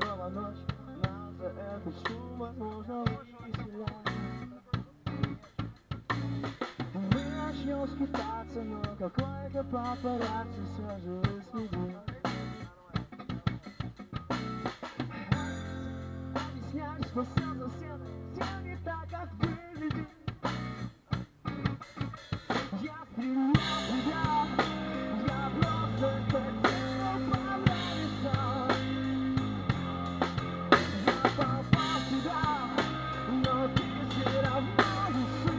Снова ночь, нас за этот шум, возможно, веселяет. Мы начнем скитаться, но какой-то папарацци все же выследит. Объясняешь, что все не так, как выглядит. Я стрелял туда, я просто хотел понравиться. Я попал туда, но ты все равно души.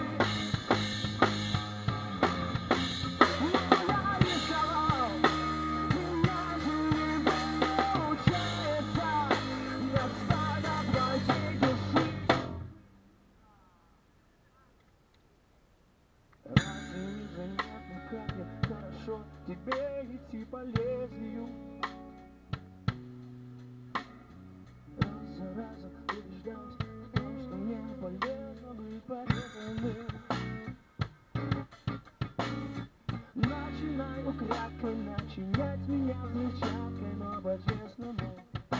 Но я рисовал, иначе не получается. Я стада твоей души. Разве незаметно, как я хорошо тебе идти по лезвию? Раз за разом убеждаюсь в том, что мне полезно быть порезанным. Начинаю украдкой начинять меня взрывчаткой, но по-честному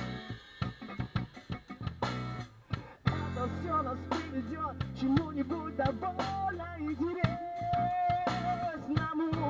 это все нас приведет к чему-нибудь довольно интересному.